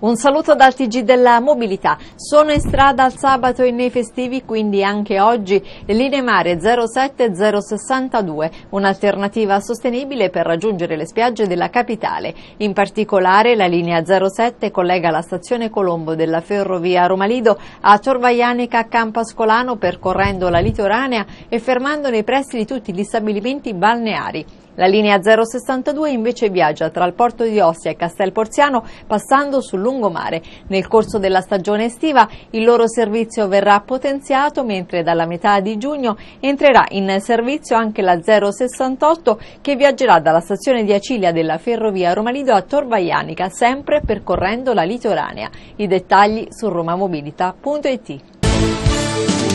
Un saluto dal TG della Mobilità. Sono in strada al sabato e nei festivi, quindi anche oggi, le linee mare 07 e 062, un'alternativa sostenibile per raggiungere le spiagge della capitale. In particolare la linea 07 collega la stazione Colombo della ferrovia Roma Lido a Tor Vaianica a Campascolano, percorrendo la litoranea e fermando nei pressi di tutti gli stabilimenti balneari. La linea 062 invece viaggia tra il porto di Ostia e Castel Porziano, passando sul lungomare. Nel corso della stagione estiva il loro servizio verrà potenziato, mentre dalla metà di giugno entrerà in servizio anche la 068, che viaggerà dalla stazione di Acilia della ferrovia Roma Lido a Tor Vaianica, sempre percorrendo la litoranea. I dettagli su romamobilita.it.